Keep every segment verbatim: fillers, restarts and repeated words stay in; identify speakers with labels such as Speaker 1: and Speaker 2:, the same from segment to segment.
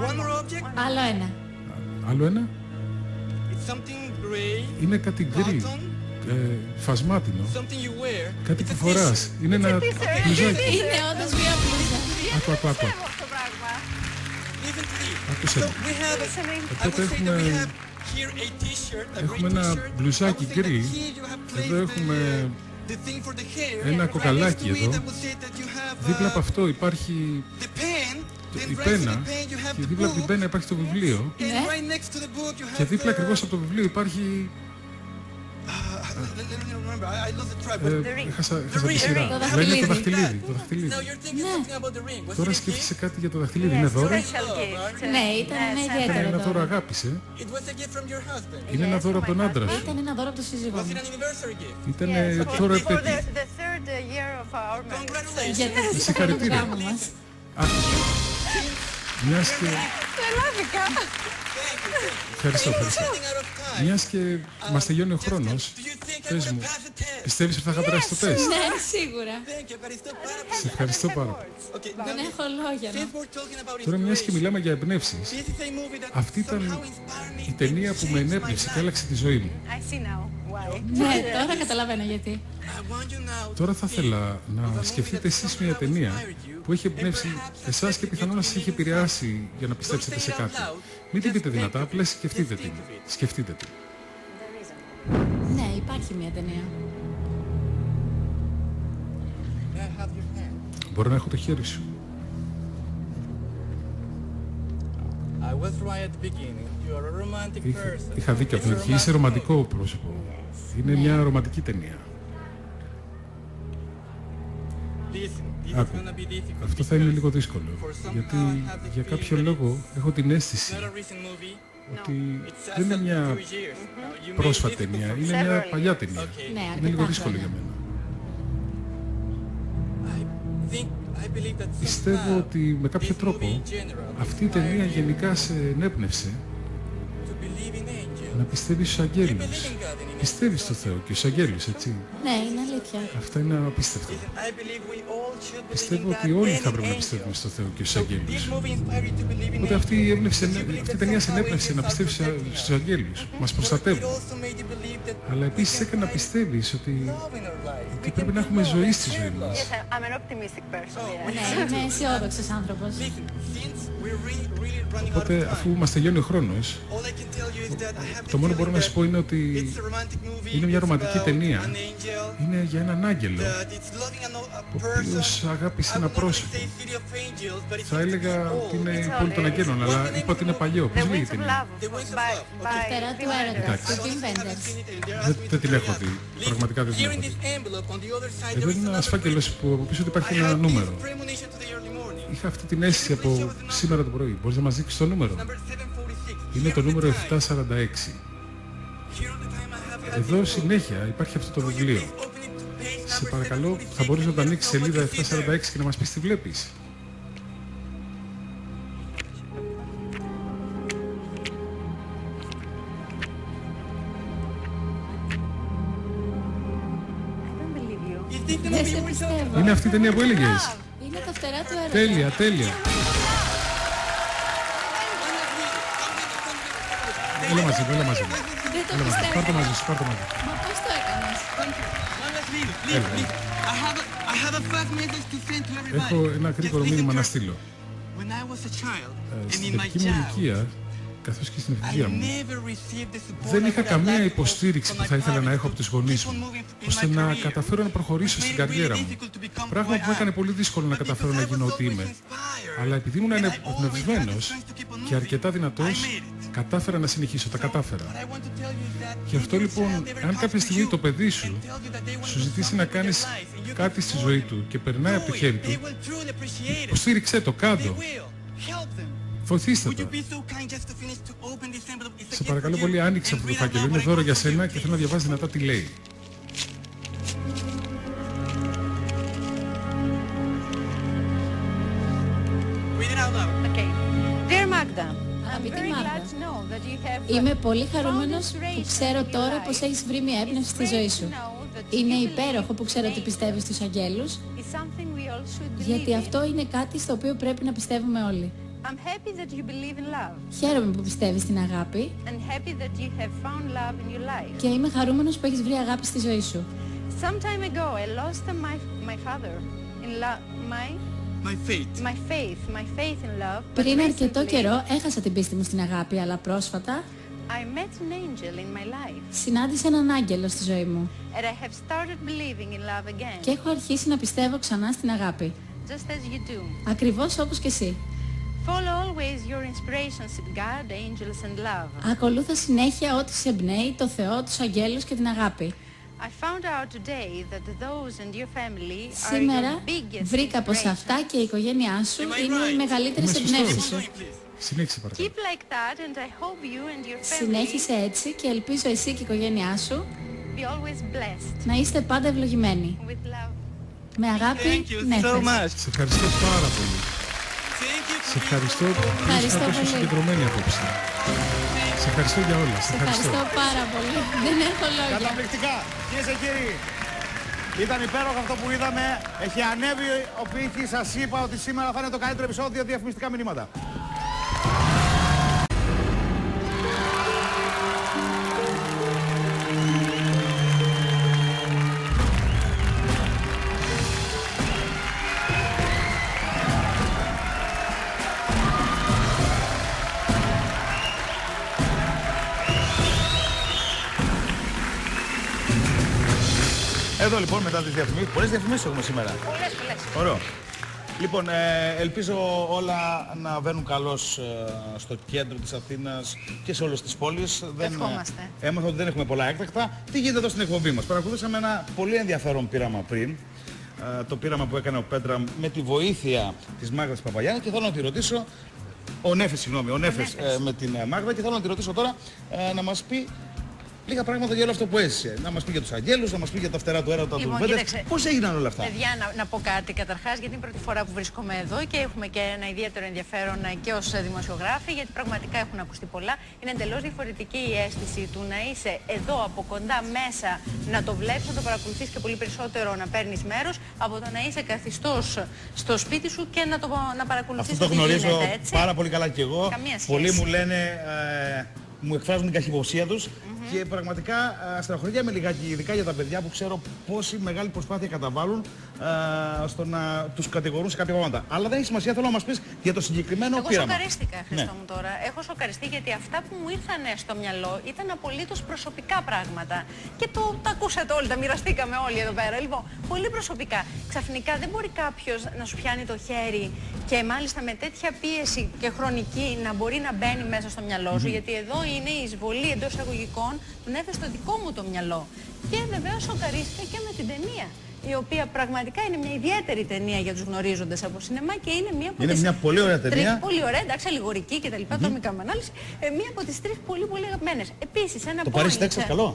Speaker 1: Άλλο ένα.
Speaker 2: Άλλο ένα. Είναι κάτι γκρι, ε, φασμάτινο. Κάτι που φοράς. Είναι ένα μπλουζάκι.
Speaker 1: Είναι όντως μια μπλούζα.
Speaker 2: Άκου, άκου, άκου. Άκουσε. Οπότε έχουμε, έχουμε ένα μπλουζάκι γκρι. Εδώ έχουμε ένα κοκαλάκι εδώ. Δίπλα από αυτό υπάρχει η πένα και δίπλα από την πένα υπάρχει το βιβλίο. Και δίπλα ακριβώς από το βιβλίο υπάρχει... Έχασα τη σειρά. Λένε το δαχτυλίδι. Το δαχτυλίδι. Τώρα σκέφτεσαι κάτι για το δαχτυλίδι. Είναι δώρο.
Speaker 1: Ναι, ήταν ένα ιδιαίτερο
Speaker 2: Είναι ένα δώρο
Speaker 1: δώρο.
Speaker 2: αγάπησε. Είναι ένα δώρο από τον άντρα σου.
Speaker 1: Ήταν ένα δώρο από το σύζυγό μου.
Speaker 2: Ήταν δώρο επέτειο.
Speaker 1: Για τα
Speaker 2: Συγχαρητήρια.
Speaker 1: γάμο μας.
Speaker 2: Μιας και...
Speaker 1: Τρελάθηκα.
Speaker 2: Ευχαριστώ, ευχαριστώ. Μιας και μας τελειώνει ο χρόνος, πες μου, πιστεύεις ότι θα είχα περάσει το τεστ?
Speaker 1: Ναι, σίγουρα.
Speaker 2: Σε ευχαριστώ πάρα πολύ.
Speaker 1: Δεν έχω λόγια.
Speaker 2: Τώρα μιας και μιλάμε για εμπνεύσεις, αυτή ήταν η ταινία που με ενέπνευσε και άλλαξε τη ζωή μου.
Speaker 1: Ναι, τώρα καταλαβαίνω γιατί.
Speaker 2: Τώρα θα ήθελα να σκεφτείτε εσείς μια ταινία που έχει εμπνεύσει εσάς και πιθανόν να σας έχει επηρεάσει για να πιστέψετε σε κάτι. Μην την πείτε δυνατά, απλά σκεφτείτε την. Σκεφτείτε την.
Speaker 1: Ναι, υπάρχει μια ταινία.
Speaker 2: Μπορώ να έχω το χέρι σου. Είχα, είχα δίκιο από την αρχή. Είσαι ρομαντικό πρόσωπο. Είναι μια ρομαντική ταινία. Άκου, αυτό θα είναι λίγο δύσκολο, γιατί για κάποιο λόγο έχω την αίσθηση ότι δεν είναι μια πρόσφατη ταινία, είναι μια παλιά ταινία. Είναι λίγο δύσκολο για μένα. Πιστεύω ότι με κάποιο τρόπο αυτή η ταινία γενικά σε ενέπνευσε να πιστεύεις στους αγγέλους. Πιστεύεις στο Θεό και στους αγγέλους, έτσι?
Speaker 1: Ναι, είναι αλήθεια.
Speaker 2: Αυτά είναι απίστευτα. Πιστεύω ότι όλοι θα πρέπει να πιστεύουμε στο Θεό και στους αγγέλους. Οπότε αυτή η, έμπνευση, αυτή η ταινία σε ενέπνευσε να πιστεύεις στους αγγέλους. Μας προστατεύουν. Αλλά επίσης έκανε να πιστεύεις ότι, ότι πρέπει να έχουμε ζωή στη ζωή μας.
Speaker 1: Ναι, είμαι αισιόδοξος άνθρωπος.
Speaker 2: Οπότε αφού μας τελειώνει ο χρόνος, το μόνο που μπορώ να σου πω είναι ότι είναι μια ρομαντική ταινία. Είναι για έναν άγγελο ο οποίος αγάπησε ένα πρόσωπο. Θα έλεγα ότι είναι η πόλη των αγγέλων, αλλά είπα ότι είναι παλιό. Πώς λέγεται η ταινία?
Speaker 1: Η φτερά του έρωτα, του Wim Wenders.
Speaker 2: Δεν, δεν την έχω δει. Πραγματικά δεν την έχω δει. Εδώ είναι ένας φάκελος που από πίσω του υπάρχει ένα νούμερο. Είχα αυτή την αίσθηση από σήμερα το πρωί. Μπορείς να μας δείξεις το νούμερο? Είναι το νούμερο επτακόσια σαράντα έξι. Εδώ συνέχεια υπάρχει αυτό το βιβλίο. Σε παρακαλώ, θα μπορείς να το ανοίξεις σελίδα επτακόσια σαράντα έξι και να μας πεις τι βλέπεις?
Speaker 1: Δεν σε πιστεύω.
Speaker 2: Είναι αυτή η ταινία που έλεγες?
Speaker 1: Είναι τα φτερά του έρωτα.
Speaker 2: Τέλεια, τέλεια. Έλα μαζί μου, έλα μαζί μου.
Speaker 1: Δεν το
Speaker 2: Έλα μαζί μου.
Speaker 1: πιστεύω.
Speaker 2: Πάρ' το μαζί σου, πάρ' το μαζί.
Speaker 1: Μα πώς το έκανες?
Speaker 2: Έχω ένα γρήγορο μήνυμα να στείλω. Ε, Στην παιδική μου ηλικία, καθώς και στην εφηβεία μου, δεν είχα καμία υποστήριξη που θα ήθελα να έχω από τους γονείς μου, ώστε να καταφέρω να προχωρήσω στην καριέρα μου. Πράγμα που μου έκανε πολύ δύσκολο να καταφέρω να γίνω ό,τι είμαι. Αλλά επειδή ήμουν εμπνευσμένος και αρκετά δυνατός, κατάφερα να συνεχίσω, τα κατάφερα. Γι' αυτό λοιπόν, αν κάποια στιγμή το παιδί σου σου ζητήσει να κάνεις κάτι στη ζωή του και περνάει από το χέρι του, υποστήριξέ το, κάντο. Βοηθήστε το. Σε παρακαλώ πολύ, άνοιξε αυτό το φάκελο. Είναι δώρο για σένα και θέλω να διαβάζεις δυνατά τι λέει.
Speaker 1: Αγαπητή Μάγδα, είμαι πολύ χαρούμενος που ξέρω τώρα πως έχεις βρει μια έμπνευση στη ζωή σου. Είναι υπέροχο που ξέρω ότι πιστεύεις στους αγγέλους, γιατί αυτό είναι κάτι στο οποίο πρέπει να πιστεύουμε όλοι. I'm happy that you believe in love. Χαίρομαι που πιστεύεις στην αγάπη. And happy that you have found love in your life. Και είμαι χαρούμενος που έχεις βρει αγάπη στη ζωή σου. Some time ago I lost my my father in love my my faith. My faith, my faith in love. Πριν αρκετό καιρό έχασα την πίστη μου στην αγάπη, αλλά πρόσφατα I met an angel in my life. Συνάντησα έναν άγγελο στη ζωή μου. And I have started believing in love again. Και έχω αρχίσει να πιστεύω ξανά στην αγάπη. Just as you do. Ακριβώς όπως και εσύ. Follow always your inspirations, God, angels and love. Ακολούθα συνέχεια ό,τι σε εμπνέει, το Θεό, τους αγγέλους και την αγάπη. I found out today that those and your family are Σήμερα βρήκα πως αυτά και η οικογένειά σου είναι οι μεγαλύτερες εμπνεύσεις σου.
Speaker 2: Συνέχισε παρακαλώ.
Speaker 1: Keep like that and I hope you and your family Συνέχισε έτσι και ελπίζω εσύ και η οικογένειά σου be always blessed. Να είστε πάντα ευλογημένοι. With love. Με αγάπη, Νέφες.
Speaker 2: Σε ευχαριστώ πάρα πολύ. Σε ευχαριστώ που ήσασταν τόσο συγκεντρωμένοι απόψε. Σε ευχαριστώ για όλα.
Speaker 1: Σε ευχαριστώ πάρα πολύ. Δεν έχω λόγια.
Speaker 3: Καταπληκτικά. Κυρίες και κύριοι, ήταν υπέροχο αυτό που είδαμε. Έχει ανέβει ο πύχης. Σας είπα ότι σήμερα θα είναι το καλύτερο επεισόδιο διαφημιστικά μηνύματα. Εδώ λοιπόν μετά τις διαφημίσεις. Πολλές διαφημίσεις έχουμε σήμερα.
Speaker 1: Πολλές, πολλές.
Speaker 3: Ωραίο. Λοιπόν, ε, ελπίζω όλα να βαίνουν καλώς ε, στο κέντρο της Αθήνας και σε όλες τις πόλεις.
Speaker 1: Ευχόμαστε.
Speaker 3: Ε, έμαθα ότι δεν έχουμε πολλά έκτακτα. Τι γίνεται εδώ στην εκπομπή μας? Παρακολουθήσαμε ένα πολύ ενδιαφέρον πείραμα πριν. Ε, το πείραμα που έκανε ο Πέτρα με τη βοήθεια της Μάγδας Παπαγιάννη και θέλω να τη ρωτήσω. Ο Νέφες, συγγνώμη, ο Νέφες ε, με την Μάγδα και θέλω να τη ρωτήσω τώρα ε, να μας πει λίγα πράγματα για όλο αυτό που έζησε. Να μας πει για τους αγγέλους, να μας πει για τα φτερά του έρωτα του Βέντες. Πώς έγιναν όλα αυτά?
Speaker 1: Παιδιά, να, να πω κάτι καταρχάς, γιατί είναι η πρώτη φορά που βρίσκομαι εδώ και έχουμε και ένα ιδιαίτερο ενδιαφέρον και ως δημοσιογράφοι, γιατί πραγματικά έχουν ακουστεί πολλά. Είναι εντελώς διαφορετική η αίσθηση του να είσαι εδώ από κοντά μέσα, να το βλέπεις, να το παρακολουθείς και πολύ περισσότερο να παίρνεις μέρος, από το να είσαι καθιστός στο σπίτι σου και να, το, να παρακολουθείς.
Speaker 3: Αυτό το γνωρίζω γίνεται, πάρα πολύ καλά κι εγώ. Πολλοί μου λένε, ε, μου εκφράζουν την καχυποψία τους. Mm-hmm. Και πραγματικά στεναχωριέμαι λιγάκι, ειδικά για τα παιδιά που ξέρω πόση μεγάλη προσπάθεια καταβάλουν α, στο να τους κατηγορούν σε κάποια πράγματα. Αλλά δεν έχει σημασία, θέλω να μας πεις για το συγκεκριμένο
Speaker 1: Εγώ
Speaker 3: πείραμα.
Speaker 1: Εγώ σοκαρίστηκα, Χριστό ναι. μου τώρα. Έχω σοκαριστεί γιατί αυτά που μου ήρθαν στο μυαλό ήταν απολύτως προσωπικά πράγματα. Και το τα ακούσατε όλοι, τα μοιραστήκαμε όλοι εδώ πέρα. Λοιπόν, πολύ προσωπικά. Ξαφνικά δεν μπορεί κάποιος να σου πιάνει το χέρι και μάλιστα με τέτοια πίεση και χρονική να μπορεί να μπαίνει μέσα στο μυαλό σου. Mm-hmm. Γιατί εδώ είναι η εισβολή εντός εισαγωγικών που έφερε στο δικό μου το μυαλό. Και βεβαίως σοκαρίστηκα και με την ταινία, η οποία πραγματικά είναι μια ιδιαίτερη ταινία για τους γνωρίζοντες από σινεμά και είναι μια από
Speaker 3: είναι
Speaker 1: τις
Speaker 3: μια πολύ ωραία ταινία.
Speaker 1: Τρεις, πολύ ωραία, εντάξει, αλληγορική και τα λοιπά, mm-hmm. το κάνουμε ανάλυση. Ε, μια από τις τρεις πολύ πολύ αγαπημένες. Επίσης, ένα
Speaker 3: το Παρίσι Τέξας καλό.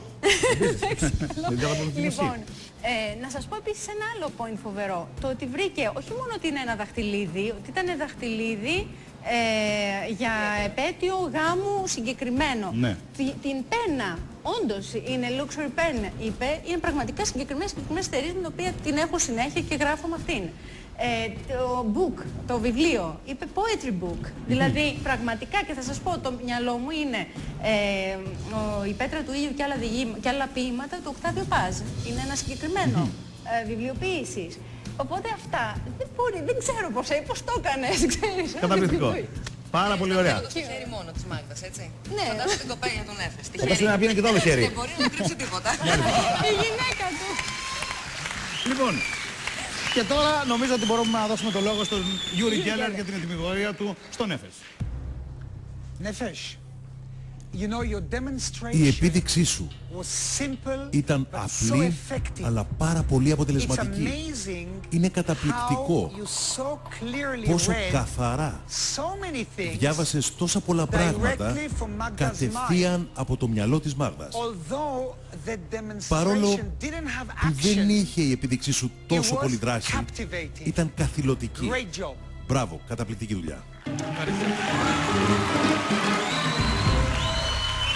Speaker 1: Λοιπόν, ε, να σας πω επίσης ένα άλλο point φοβερό. Το ότι βρήκε όχι μόνο ότι είναι ένα δαχτυλίδι, ότι ήταν δαχτυλίδι Ε, για επέτειο γάμου συγκεκριμένο.
Speaker 3: Ναι.
Speaker 1: Την, την πένα, όντως είναι luxury pen, είπε, είναι πραγματικά συγκεκριμένες συγκεκριμένες εταιρείες με την οποία την έχω συνέχεια και γράφω με αυτήν. Ε, το book, το βιβλίο, είπε poetry book. Mm-hmm. Δηλαδή πραγματικά, και θα σας πω, το μυαλό μου είναι ε, ο, η πέτρα του ήλιου και άλλα, διηγή, και άλλα ποίηματα του Οκτάβιο Πάζ. Είναι ένα συγκεκριμένο mm-hmm. ε, βιβλιοποίησης. Οπότε αυτά δεν μπορεί, δεν ξέρω πώς, πώς το έκανες, ξέρεις.
Speaker 3: Καταπληκτικό. Πάρα πολύ ωραία.
Speaker 4: Το χέρι μόνο της Μάγδας, έτσι.
Speaker 1: Ναι.
Speaker 4: Φαντάζομαι την κοπέλια του Νέφες.
Speaker 3: Όπως είναι να πιένει και το άλλο χέρι.
Speaker 4: Δεν μπορεί να κρύψει τίποτα.
Speaker 1: Η γυναίκα του.
Speaker 3: Λοιπόν, και τώρα νομίζω ότι μπορούμε να δώσουμε το λόγο στον Γιούρι Γκέλλερ για την ετοιμιγωρία του στο Νέφες.
Speaker 5: Νέφες. You know, your
Speaker 6: η επίδειξή σου ήταν απλή αλλά πάρα πολύ αποτελεσματική. Είναι καταπληκτικό πόσο καθαρά διάβασες τόσα πολλά πράγματα κατευθείαν από το μυαλό της Μάγδας. Παρόλο που δεν είχε η επίδειξή σου τόσο πολύ δράση, ήταν καθηλωτική. Μπράβο, καταπληκτική δουλειά.